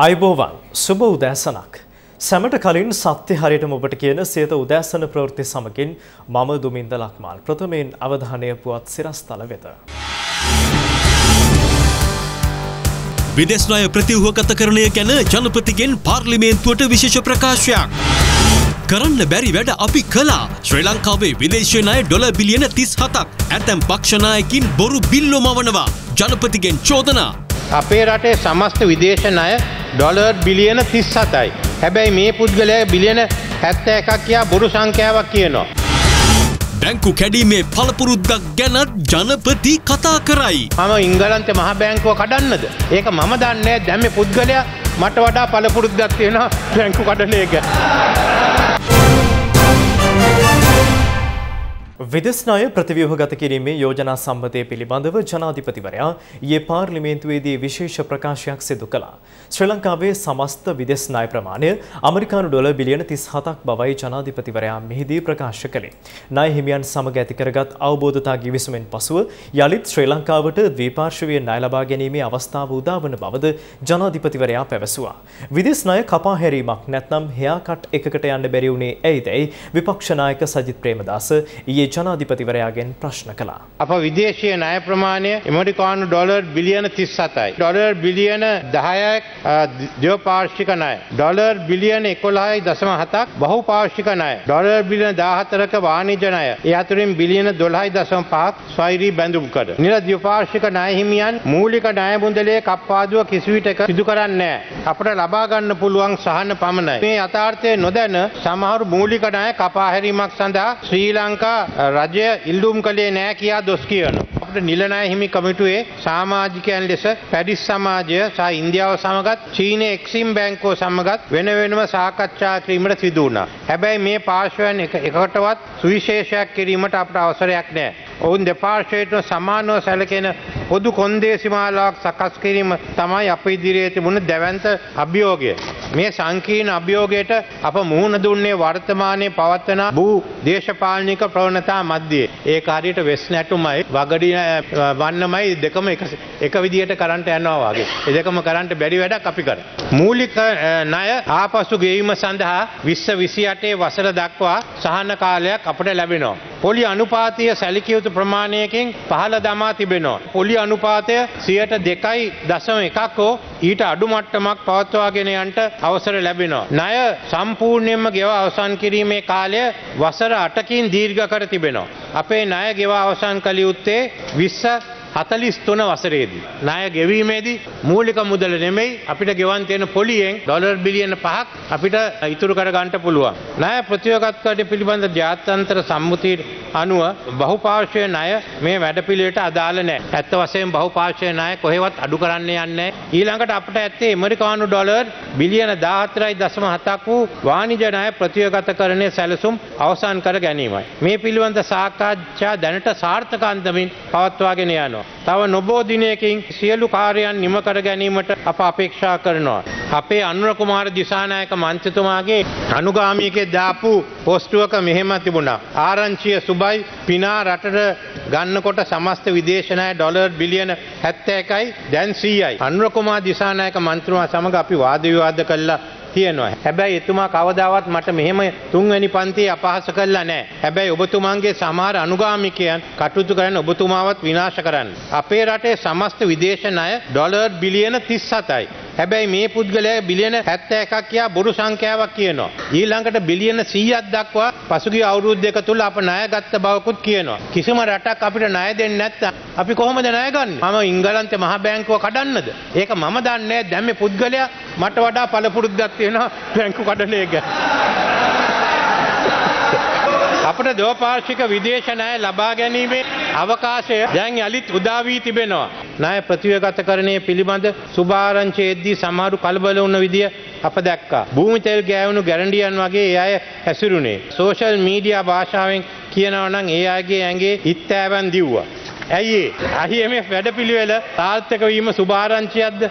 අයිබෝවන් සුබ උදෑසනක්. සැමට කලින් සත්‍ය හරියටම ඔබට කියන සියත උදෑසන ප්‍රවෘත්ති සමගින් මම දුමින්ද ලක්මාල්. ප්‍රථමයෙන් අවධානය පුවත් සිරස්තල වෙත. විදේශ ණය ප්‍රතිව්‍යුහගතකරණය ගැන ජනපතිගෙන් පාර්ලිමේන්තුවට විශේෂ ප්‍රකාශයක්. කරන්න බැරි වැඩ අපි කළා. ශ්‍රී ලංකාවේ විදේශීය ණය ඩොලර් බිලියන 37ක් ඇතැම් පක්ෂ නායකින් බොරු බිල්ලෝ මවනවා. ජනපතිගෙන් චෝදනා. අපේ රටේ සමස්ත විදේශ ණය ඩොලර් බිලියන 37යි. හැබැයි මේ පුද්ගලයා බිලියන 71ක් කියා බොරු සංඛ්‍යාවක් කියනවා. බැංකු කැඩීමේ පළපුරුද්දක් ගැනත් ජනපති කතා කරයි. මම ඉංගලන්තේ මහ බැංකුව කඩන්නද? ඒක මම දන්නේ නැහැ. දැන් මේ පුද්ගලයා මට වඩා පළපුරුද්දක් තියෙනවා බැංකු කඩන එක. විදේශ ණය ප්‍රතිව්‍යුහගත කිරීමේ යෝජනා සම්බන්ධය පිළිබඳව ජනාධිපතිවරයා ඊයේ පාර්ලිමේන්තුවේදී විශේෂ ප්‍රකාශයක් සිදු කළා. ශ්‍රී ලංකාවේ සමස්ත විදේශ ණය ප්‍රමාණය ඇමරිකානු ඩොලර් බිලියන 37ක් බවයි ජනාධිපතිවරයා මෙහිදී ප්‍රකාශ කළේ. ණය හිමියන් සමග ඇති කරගත් අවබෝධතා ගිවිසුමෙන් පසුව යලිත් ශ්‍රී ලංකාවට ද්විපාර්ශ්වීය ණය ලබා ගැනීමේ අවස්ථාව උදා වන බවද ජනාධිපතිවරයා පැවසුවා. විදේශ ණය කපා හැරීමක් නැත්නම් හෙයා කට් එකකට යන්න බැරි වුණේ ඇයිදයි විපක්ෂ නායක සජිත් ප්‍රේමදාස ඊයේ ජනාධිපතිවරයාගෙන් ප්‍රශ්න කළා. අප විදේශීය ණය ප්‍රමාණය ඇමරිකානු ඩොලර් බිලියන 37යි. ඩොලර් බිලියන 10ක් ද්විපාර්ශ්වික ණය. ඩොලර් බිලියන 11.7ක් බහුපාර්ශ්වික ණය. ඩොලර් බිලියන 14ක වාණිජ්‍ය ණය. ඒ අතරින් බිලියන 12.5ක් ස්වෛරී බැඳුම් කර. නිල ද්විපාර්ශ්වික ණය හිමියන් මූලික ණය මුදලේ කප්පාදුව කිසිවිටක සිදු කරන්නේ නැහැ. අපට ලබා ගන්න පුළුවන් සහන පමණයි. මේ යථාර්ථය නොදැන සමහර මූලික ණය කපා හැරීමක් සඳහා ශ්‍රී ලංකා රජය ඉල්ලුම් කළේ නැහැ කියා දොස් කියනවා. අපිට නිල ණය හිමි කමිටුවේ සමාජිකයන් ලෙස පැරිස් සමාජය සහ ඉන්දියාව සමගත් චීනයේ එක්සිම් බැංකුව සමගත් වෙන වෙනම සාකච්ඡා කිරීමට සිදු වුණා. හැබැයි මේ පාර්ශ්වයන් එකකටවත් සුවිශේෂයක් කිරීමට අපට අවසරයක් නැහැ. ඔවුන් දෙපාර්ශ්වයටම සමානව සැලකෙන පොදු කොන්දේසි මාලාවක් සකස් කිරීම තමයි අප ඉදිරියේ තිබුණ දැවැන්ත අභියෝගය. මේ සංකීර්ණ අභියෝගයට අප මුහුණ දුන්නේ වර්තමානයේ පවත්වන භූ දේශපාලනික ප්‍රවණතා මැද්දේ. ඒක හරියට වෙස් නැටුමයි වගඩි වන්නමයි දෙකම එක විදියට කරන්ට යනවා වගේ. ඒ දෙකම කරන්ට බැරි වැඩක් අපි කරා. මූලික ණය ආපසු ගෙවීම සඳහා 2028 වසර දක්වා සහන කාලයක් අපට ලැබෙනවා. පොලි අනුපාතය සැලකිය යුතු ප්‍රමාණයකින් පහළ දමා තිබෙනවා. පොලි අනුපාතය 2.1ක් හෝ ඊට අඩු මට්ටමක් පවත්වාගෙන යන්නට අවසර ලැබෙනවා. ණය සම්පූර්ණයෙන්ම ගෙවා අවසන් කිරීමේ කාලය වසර 8කින් දීර්ඝ කර තිබෙනවා. අපේ ණය ගෙවා අවසන් කළ යුත්තේ 2043 වසරේදී. ණය ගෙවීමේදී මූලික මුදල නෙමෙයි අපිට ගෙවන් තියෙන පොලියෙන් ඩොලර් බිලියන 5ක් අපිට ඉතුරු කර ගන්න පුළුවන්. ණය ප්‍රතිව්‍යුහගත පිළිබඳ ජාත්‍යන්තර සම්මුතිය අනුව බහුපාර්ශ්වීය ණය මේ වැඩපිළිවෙලට අදාළ නැහැ. ඇත්ත වශයෙන්ම බහුපාර්ශ්වීය ණය කොහෙවත් අඩු කරන්න යන්නේ නැහැ. ඊළඟට අපිට ඇත්තේ ඇමරිකානු ඩොලර් බිලියන 14.7ක් වූ වාණිජ්‍ය ණය ප්‍රතිව්‍යුහගතකරණයේ සැලසුම් අවසන් කර ගැනීමයි. මේ පිළිබඳ සාකච්ඡා දැනට සාර්ථක අන්දමින් පවත්වාගෙන යනවා. තව නොබෝ දිනයකින් සියලු කාර්යයන් නිම කර ගැනීමට අප අපේක්ෂා කරනවා. අපේ අනුර කුමාර දිසානායක මන්ත්‍රීතුමාගේ අනුගාමිකයෙක් දාපු පොස්ටුවක මෙහෙම තිබුණා. ආරංචිය සුබයි පිනා රටට ගන්නකොට සමස්ත විදේශ ණය ඩොලර් බිලියන 71යි දැන් 100යි. අනුර කුමාර දිසානායක මන්ත්‍රීතුමා සමග අපි වාද විවාද කළා තියෙනවා. හැබැයි එතුමා කවදාවත් මට මෙහෙම තුන්වෙනි පන්තියේ අපහාස කළා නැහැ. හැබැයි ඔබතුමාගේ සමහර අනුගාමිකයන් කටයුතු කරන ඔබතුමාවත් විනාශ කරන්න. අපේ රටේ සමස්ත විදේශ ණය ඩොලර් බිලියන 37යි. හැබැයි මේ පුද්ගලයා බිලියන 71ක් කියා බොරු සංඛ්‍යාවක් කියනවා. ඊළඟට බිලියන 100ක් දක්වා පසුගිය අවුරුදු දෙක තුල අප ණය ගත්ත බවකුත් කියනවා. කිසිම රටක් අපිට ණය දෙන්නේ නැත්නම් අපි කොහොමද ණය ගන්නේ? මම ඉංගලන්තේ මහ බැංකුව කඩන්නද? ඒක මම දන්නේ නැහැ. දැන් මේ පුද්ගලයා මට වඩා පළපුරුද්දක් තියෙනවා බැංකු කඩන එක. අපට දෙපාර්ශ්වික විදේශ ණය ලබා ගැනීමේ අවකාශය දැන් යලිත් උදා වී තිබෙනවා. ණය ප්‍රතිව්‍යුහගතකරණයේ පිළිබඳ සුභාරංචි එද්දී සමහරු කලබල වුණ විදිය අප දැක්කා. භූමි තෙල් ගෑවුණු ගැරන්ඩියන් වගේ ඒ අය හැසිරුණේ. සෝෂල් මීඩියා භාෂාවෙන් කියනවා නම් ඒ අයගේ ඇඟේ ඉත්තෑවන් දිව්වා. ඇයි ඒ? IMF වැඩපිළිවෙල සාර්ථක වීම සුභාරංචියක්ද?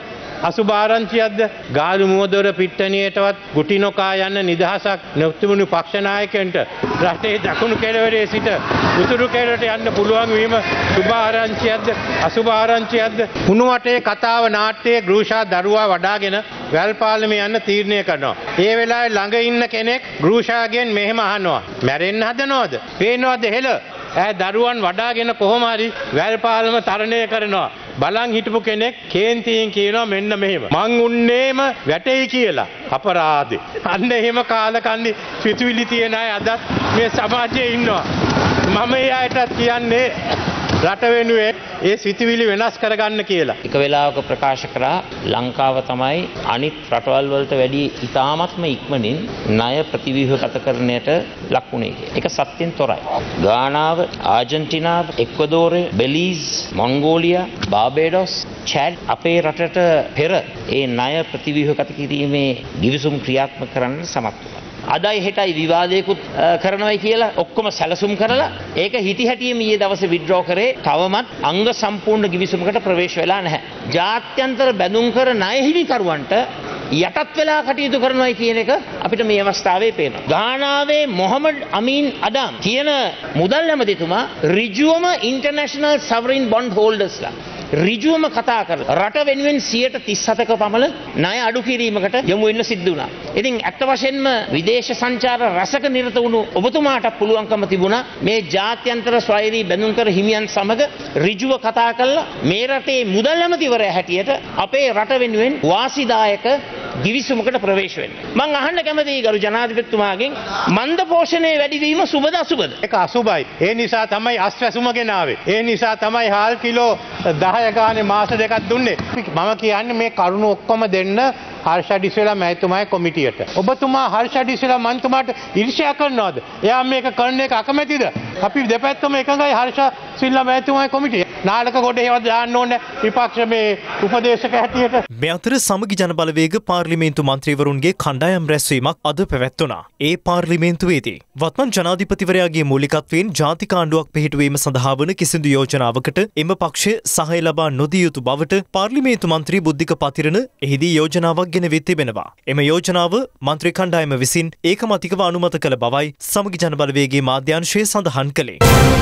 අසුභාරංචියක්ද? ගාලු මුවදොර පිට්ටනියටවත් ගුටි නොකා යන්න නිදහසක් නොතිබුණු පක්ෂ නායකයන්ට රටේ දකුණු කෙළවරේ සිට උතුරු කෙළවරට යන්න පුළුවන් වීම සුභාරංචියක්ද? අසුභාරංචියක්ද? කුණු වටේ කතාව නාට්‍යයේ ගෘෂා දරුවා වඩාගෙන වැල්පාලමේ යන්න තීරණය කරනවා. ඒ වෙලාවේ ළඟ ඉන්න කෙනෙක් ගෘෂාගෙන් මෙහෙම අහනවා. මැරෙන්න හදනවද? පේනවද හෙළ? දරුවන් වඩාගෙන කොහොම හරි වැල්පාලම තරණය කරනවා. බලන් හිටපු කෙනෙක් කේන්තියෙන් කියනවා මෙන්න මෙහෙම. මං උන්නේම වැටෙයි කියලා. අපරාධේ. අන්න එහෙම කාලකන්ණි සිතුවිලි තියන අය අදත් මේ සමාජයේ ඉන්නවා. මම ඒ අයටත් කියන්නේ රට වෙනුවෙන් ඒ සිතුවිලි වෙනස් කරගන්න කියලා. එක වෙලාවක ප්‍රකාශ කරා ලංකාව තමයි අනිත් රටවල් වලට වැඩිය ඉතාමත්ම ඉක්මනින් ණය ප්‍රතිව්‍යුහගතකරණයට ලක් වුණේ කියලා. ඒක සත්‍යෙන් තොරයි. ගානාව, ආජන්ටිනාව, එක්වදෝරය, බෙලීස්, මොංගෝලියා, බාබේඩොස්, චැඩ් අපේ රටට පෙර ඒ ණය ප්‍රතිව්‍යුහගත කිරීමේ ගිවිසුම් ක්‍රියාත්මක කරන්න සමත් වුණා. අදයි හෙටයි විවාදයකුත් කරනවයි කියලා ඔක්කොම සැලසුම් කරලා ඒක හිටි හැටියෙම ඊයේ දවසේ විත්ඩ්‍රෝ කරේ තවමත් අංග සම්පූර්ණ ගිවිසුමකට ප්‍රවේශ වෙලා නැහැ. ජාත්‍යන්තර බැඳුම් කර ණය හිමිකරුවන්ට යටත් වෙලා කටයුතු කරනවයි කියන එක අපිට මේ අවස්ථාවේ පේනවා. ගානාවේ මොහමඩ් අමීන් අඩම් කියන මුදල් ඇමතිතුමා ඍජුවම ඉන්ටර්නැෂනල් සවරින් බොන්ඩ් හෝල්ඩර්ස්ලා ඍජුවම කතා කරලා රට වෙනුවෙන් 37%ක පමණ ණය අඩු කිරීමකට යොමු වෙන්න සිද්ධ වුණා. ඉතින් ඇත්ත වශයෙන්ම විදේශ සංචාර රසක නිරත වුණු ඔබතුමාට පුළුවන්කම තිබුණා මේ ජාත්‍යන්තර ස්වෛරී බැඳුම්කර හිමියන් සමග ඍජුව කතා කරලා මේ රටේ මුදල් ඇමතිවරයා හැටියට අපේ රට වෙනුවෙන් වාසිදායක ගිවිසුමකට ප්‍රවේශ වෙන්න. මම අහන්න කැමතියි ගරු ජනාධිපතිතුමාගෙන් මන්ද පෝෂණයේ වැඩිවීම සුබද අසුබද? ඒක අසුබයි. ඒ නිසා තමයි අස්වැසුම ගෙනාවේ. ඒ නිසා තමයි හාල් කිලෝ 10 ගානේ මාස දෙකක් දුන්නේ. මම කියන්නේ මේ කරුණු ඔක්කොම දෙන්න හර්ෂ ඩිසිලා මැතිතුමාගේ කොමිටියට. ඔබතුමා හර්ෂ ඩිසිලා මන්තුමාට ඊර්ෂ්‍යා කරනවද? එයා මේක කරන එක අකමැතිද? අපි දෙපැත්තම එකඟයි හර්ෂ සිල්ලා මැතිතුමාගේ කොමිටිය. නාලක කොට ඒවත් දාන්න ඕනේ විපක්ෂ මේ උපදේශක හැටියට. මේ අතර සමගි ජනබලවේග පාර්ලිමේන්තු මන්ත්‍රීවරුන්ගේ කණ්ඩායම් රැස්වීමක් අද පැවැත්වුණා. ඒ පාර්ලිමේන්තුවේදී වත්මන් ජනාධිපතිවරයාගේ මූලිකත්වයෙන් ජාතික ආණ්ඩුවක් පිහිටුවීම සඳහා වන කිසිදු යෝජනාවකට එම පක්ෂය සහාය ලබා නොදිය යුතු බවට පාර්ලිමේන්තු මන්ත්‍රී බුද්ධික පතිරණ එහිදී යෝජනාවක් ගෙන වෙත් තිබෙනවා. එම යෝජනාව මන්ත්‍රී කණ්ඩායම විසින් ඒකමතිකව අනුමත කළ බවයි සමගි ජනබලවේගයේ මාධ්‍යාංශය සඳහන් කළේ.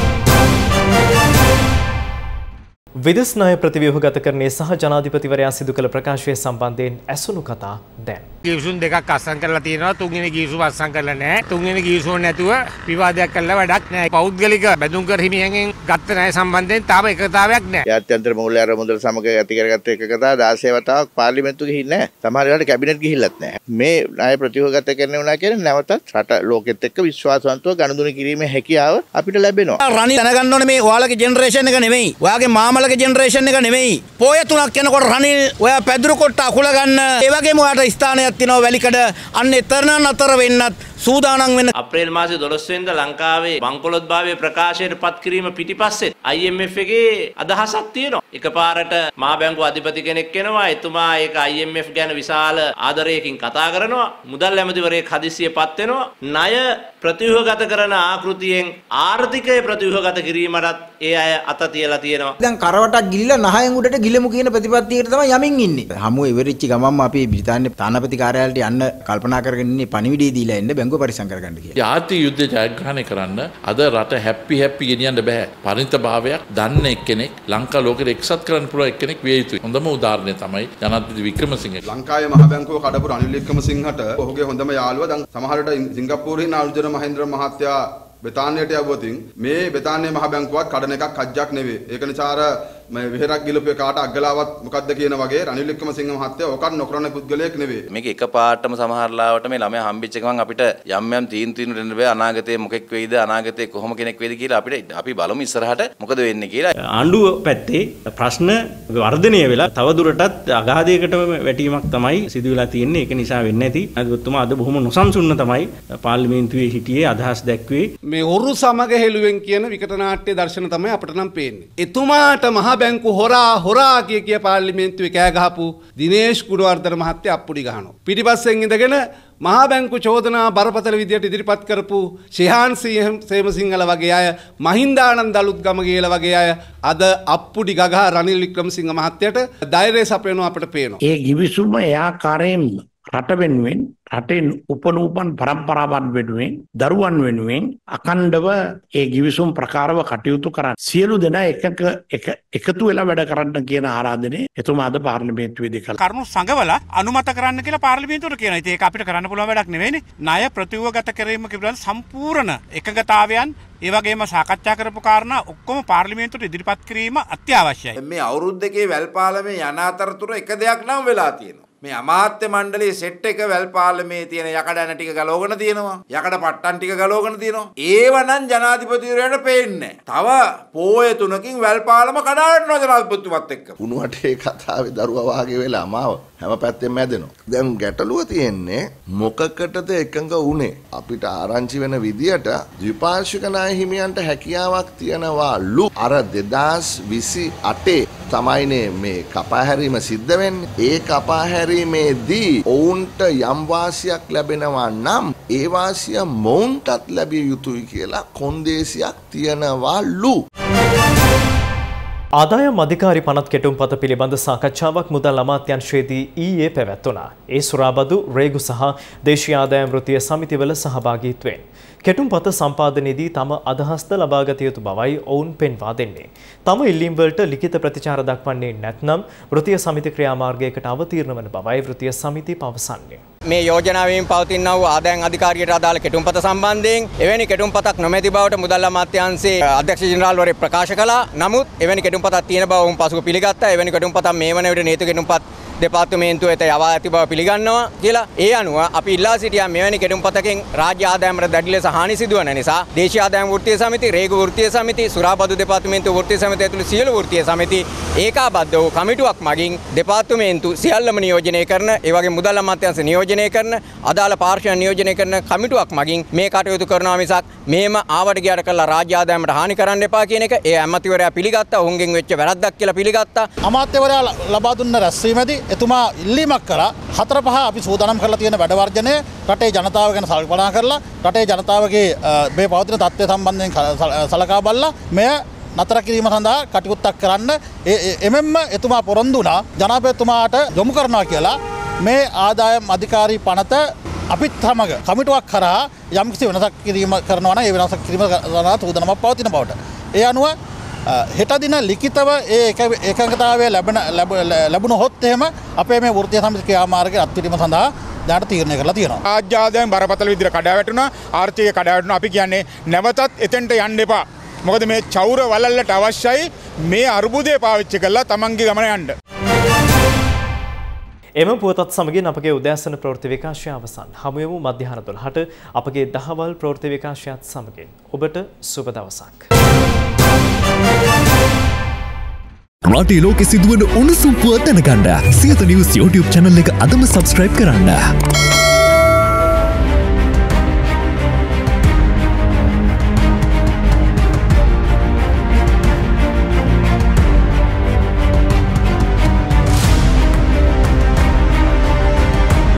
විදෙස් ණය ප්‍රතිව්‍යුහගතකරණය සහ ජනාධිපතිවරයා සිදු කළ ප්‍රකාශය සම්බන්ධයෙන් ඇසුණු කතා දැන්. ගිවිසුම් දෙකක් අත්සන් කරලා තියෙනවා. තුන්වෙනි ගිවිසුම අත්සන් කරලා නැහැ. තුන්වෙනි ගිවිසුම නැතුව විවාදයක් කරලා වැඩක් නැහැ. පෞද්ගලික බැඳුම්කර හිමියන්ගෙන් ගත්ත ණය සම්බන්ධයෙන් තාම එකතාවයක් නැහැ. ජාත්‍යන්තර මූල්‍ය ආරමුදල සමග ඇති කරගත්ත එකකතා 16 වතාවක් පාර්ලිමේන්තුව ගිහින් නැහැ. සමහර වෙලාවට කැබිනට් ගිහිල්ලත් නැහැ. මේ ණය ප්‍රතිව්‍යුහගතකරණය වුණා කියන්නේ නැවතත් රට ලෝකෙත් එක්ක විශ්වාසවන්තව ගනුදෙනු කිරීමේ හැකියාව අපිට ලැබෙනවා. රනිල් දැනගන්න ඕනේ මේ ඔයාලගේ ජෙනරේෂන් එක නෙමෙයි. ඔයාගේ මාමලගේ ජෙනරේෂන් එක නෙමෙයි. පොය තුනක් යනකොට රනිල් ඔයා පැදුරු කොට අකුල ගන්න. ඒ වගේම ඔයාට ස්ථානයක් තියෙනවා වැලිකඩ. අන්න එතරම් අතර වෙන්නත් සූදානම් වෙන්න. අප්‍රේල් මාසේ 12 වෙනිදා ලංකාවේ බංකොලොත්භාවයේ ප්‍රකාශයට පත් කිරීම පිටිපස්සේ IMF එකේ අදහසක් තියෙනවා. එකපාරට මහා බැංකු අධිපති කෙනෙක් එනවා. එතුමා ඒක IMF ගැන විශාල ආදරයකින් කතා කරනවා. මුදල් ඇමතිවරයෙක් හදිස්සියෙපත් වෙනවා. ණය ප්‍රතිව්‍යුහගත කරන ආකෘතියෙන් ආර්ථිකය ප්‍රතිව්‍යුහගත කිරීමටත් ඒ අය අත තියලා තියෙනවා. දැන් කරවටක් ගිලිලා නහයෙන් උඩට ගිලමු කියන ප්‍රතිපත්තියකට තමයි යමින් ඉන්නේ. හමුව ඉවරිච්ච ගමන්ම අපි බ්‍රිතාන්‍ය තානාපති කාර්යාලයට යන්න කල්පනා කරගෙන ඉන්නේ පණිවිඩය දීලා එන්න බැංකුව පරිස්සම් කරගන්න කියලා. ජාති යුද්ධ ජයග්‍රහණය කරන්න අද රට හැපි ගෙනියන්න බෑ. පරිණත භාවයක් දන්න එක්කෙනෙක් ලංකා ලෝකෙට එක්සත් කරන්න පුළුවන් එක්කෙනෙක් විය යුතුයි. හොඳම උදාහරණය තමයි ජනාධිපති වික්‍රමසිංහ. ලංකාවේ මහ බැංකුව කඩපු රනිල් වික්‍රමසිංහට ඔහුගේ හොඳම යාළුවා දැන් සමහරට සිංගප්පූරුවේ ඉන්න අනුජන මහේන්ද්‍ර මහත්තයා බෙතාන්‍යයට යවුවතින් මේ බෙතාන්‍ය මහ බැංකුවත් කඩන එකක් කජ්ජක් නෙවෙයි. ඒක නිසා අර මේ විහෙරක් ගිලපු එකාට අග්ගලාවත් මොකද්ද කියන වගේ රනිල් වික්‍රමසිංහ මහත්තයා ඔකත් නොකරන පුද්ගලයෙක් නෙවෙයි. මේක එකපාරටම සමහරලාවට මේ ළමයා හම්බෙච්ච ගමන් අපිට යම් යම් තීන්දුව දෙන්න බෑ. අනාගතේ මොකෙක් වෙයිද අනාගතේ කොහොම කෙනෙක් වෙයිද කියලා අපි බලමු ඉස්සරහට මොකද වෙන්නේ කියලා. ආණ්ඩුව පැත්තේ ප්‍රශ්න වර්ධනය වෙලා තව දුරටත් අගාධයකට වැටීමක් තමයි සිදු වෙලා තියෙන්නේ. ඒක නිසා වෙන්නේ නැති. අදතුමා අද බොහොම නොසන්සුන්ව තමයි පාර්ලිමේන්තුවේ හිටියේ අදහස් දැක්වේ. මේ හොරු සමග හෙළුවෙන් කියන විකට නාට්‍ය දර්ශන තමයි අපිට නම් පේන්නේ. එතුමාට මහ බැංකු හොරා කිය පාර්ලිමේන්තුවේ කෑ ගහපු දිනේෂ් ගුණවර්ධන මහත්තයා අප්පුඩි ගහනවා. පිටිපස්සෙන් ඉඳගෙන මහා බැංකු චෝදනා බරපතල විදියට ඉදිරිපත් කරපු ශිහාන් සේමසිංහල වගේ අය, මහින්දානන්ද අලුත්ගමගේල වගේ අය අද අප්පුඩි ගගා රනිල් වික්‍රමසිංහ මහත්තයට ධෛර්යය සපයනවා අපට පේනවා. ඒ ගිවිසුම එයා කාර්යයෙන් රට වෙනුවෙන් රටෙන් උපනූපන් පරම්පරාවන් වෙනුවෙන් දරුවන් වෙනුවෙන් අකණ්ඩව ඒ ගිවිසුම් ප්‍රකාරව කටයුතු කරන්න සියලු දෙනා එකතු වෙලා වැඩ කරන්න කියන ආරාධනය එතුමා අද පාර්ලිමේන්තුවේදී කළා. කරුණු සංගවලා අනුමත කරන්න කියලා පාර්ලිමේන්තුවට කියනවා. ඉතින් ඒක අපිට කරන්න පුළුවන් වැඩක් නෙවෙයිනේ. ණය ප්‍රතිව්‍යුහගත කිරීම පිළිබඳ සම්පූර්ණ එකඟතාවයන් ඒ වගේම සාකච්ඡා කරපු කාරණා ඔක්කොම පාර්ලිමේන්තුවට ඉදිරිපත් කිරීම අත්‍යවශ්‍යයි. මේ අවුරුදු දෙකේ වැල්පාලමේ යන අතරතුර එක දෙයක් නම් වෙලා තියෙනවා. මේ අමාත්‍ය මණ්ඩලයේ සෙට් එක වැල්පාලමේ තියෙන යකඩ ඇන ටික ගලවගෙන තියෙනවා. යකඩ පට්ටන් ටික ගලවගෙන තියෙනවා. ඒව නම් ජනාධිපතිවරයාට පේන්නේ නැහැ. තව පෝය 3කින් වැල්පාලම කඩාවැටෙනවා ජනාධිපතිතුමත් එක්ක. උණුවටේ කතාවේ දරුවා වාගේ වෙලා මාව හැම පැත්තෙම ඇදෙනවා. දැන් ගැටලුව තියෙන්නේ මොකකටද එකඟ වුනේ? අපිට ආරංචි වෙන විදියට ද්විපාර්ශ්වික ණය හිමියන්ට හැකියාවක් තියනවාලු. අර 2028 තමයිනේ මේ කපාහැරීම සිද්ධ වෙන්නේ. ඒ කපාහැරීමේදී ඔවුන්ට යම් වාසියක් ලැබෙනවා නම් ඒ වාසිය මොවුන්ටත් ලැබිය යුතුයි කියලා කොන්දේසියක් තියනවාලු. ආදායම් අධිකාරි පනත් කෙටුම්පත පිළිබඳ සාකච්ඡාවක් මුදල් අමාත්‍යංශයේදී ඊයේ පැවැත්වුණා. ඒ සුරාබදු රේගු සහ දේශීය ආදායම් වෘත්තීය සමිතිවල සහභාගීත්වයෙන් කෙටුම්පත සම්පාදනයේදී තම අදහස්ද ලබාගත යුතු බවයි ඔවුන් පෙන්වා දෙන්නේ. තම ඉල්ලීම් වලට ලිඛිත ප්‍රතිචාර දක්වන්නේ නැත්නම් වෘත්තීය සමිති ක්‍රියාමාර්ගයකට අවතීර්ණ වන බවයි වෘත්තීය සමිති පවසන්නේ. මේ යෝජනාවෙන් පවතිනා වූ ආදායම් අධිකාරියට අදාළ කෙටුම්පත සම්බන්ධයෙන් එවැනි කෙටුම්පතක් නොමැති බවට මුදල් අමාත්‍යාංශයේ අධ්‍යක්ෂ ජෙනරාල්වරයෙක් ප්‍රකාශ කළා. නමුත් එවැනි කෙටුම්පතක් තියෙන බව වුන් පසුව පිළිගත්තා. එවැනි කෙටුම්පතක් මේ වන විට නීති කෙටුම්පත් දෙපාර්තමේන්තුව වෙත යවා ඇති බව පිළිගන්නවා කියලා. ඒ අනුව අපි ඉල්ලා සිටියා මෙවැනි කෙටුම්පතකින් රාජ්‍ය ආදායමට දැඩි ලෙස හානි සිදුවන නිසා දේශීය ආදායම් වෘත්තීය සමිති, රේගු වෘත්තීය සමිති, සුරාබදු දෙපාර්තමේන්තුව වෘත්තීය සමිතිය ඇතුළු සියලු වෘත්තීය සමිති ඒකාබද්ධ වූ කමිටුවක් මගින් දෙපාර්තමේන්තු සියල්ලම නියෝජනය කරන, ඒ වගේම මුදල් අමාත්‍යාංශ නියෝජනය කරන, අදාළ පාර්ශ්වයන් නියෝජනය කරන කමිටුවක් මගින් මේ කටයුතු කරනවා මිසක් මේම ආවට ගියට කළා රාජ්‍ය ආදායමට හානි කරන්න එපා කියන එක ඒ ඇමතිවරයා පිළිගත්තා. ඔවුන්ගෙන් වෙච්ච වැරද්දක් කියලා පිළිගත්තා. අමාත්‍යවරයා ලබා දුන්න රැස්වීමේදී එතුමා ඉල්ලීමක් කළා 4-5 අපි සූදානම් කරලා තියෙන වැඩ වර්ජනය රටේ ජනතාව ගැන කල්පනා කරලා රටේ ජනතාවගේ මේ පවතින තත්ත්වය සම්බන්ධයෙන් සලකා බලලා මෙය නතර කිරීම සඳහා කටයුත්තක් කරන්න එමෙන්න එතුමා පොරොන්දු වුණා ජනාධිපතිතුමාට යොමු කරනවා කියලා. මේ ආදායම් අධිකාරී පනත අපිත් සමග කමිටුවක් කරා යම්කිසි වෙනසක් කිරීම කරනවා නම් ඒ වෙනසක් කිරීම සඳහා සූදානම්ක් පවතින බවට. ඒ අනුව හෙට දින ලිඛිතව ඒ එකඟතාවය ලැබුණ හොත් එහෙම අපේ මේ වෘත්තීය සමිති ක්‍රියාමාර්ගයේ අත්විඳීම සඳහා දැනට තීරණය කරලා තියෙනවා. රාජ්‍ය ආදායම් බරපතල විදිහට කඩාවැටුණා, ආර්ථිකය කඩාවැටුණා. අපි කියන්නේ නැවතත් එතෙන්ට යන්න එපා. මොකද මේ චෞර වලල්ලට අවශ්‍යයි මේ අර්බුදය පාවිච්චි කරලා තමන්ගේ ගමන යන්න. එම පුවතත් සමගින් අපගේ උදෑසන ප්‍රවෘත්ති විකාශය අවසන්. හමු යමු මධ්‍යහන 12ට අපගේ දහවල් ප්‍රවෘත්ති විකාශයත් සමගින්. ඔබට සුබ දවසක්. රටේ ලෝකෙ සිදුවන උණුසුම් පුවත් දැනගන්න සියත නිවුස් YouTube channel එක අදම subscribe කරන්න.